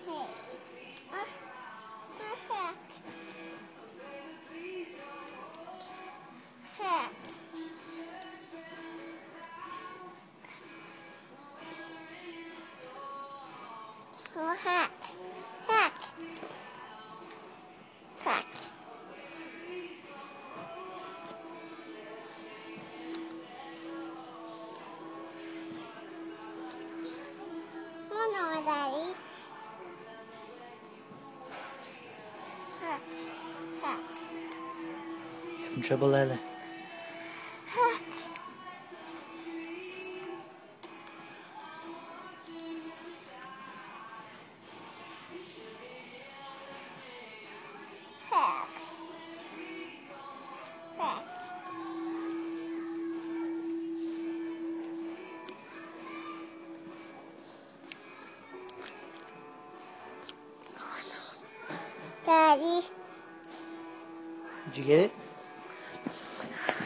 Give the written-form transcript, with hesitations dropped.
Hey. Heck. Heck. Oh, heck. Heck. Heck. Oh, no, Daddy. Heck. Heck. Having trouble, Ella? Heck. Heck. Heck. Daddy. Did you get it?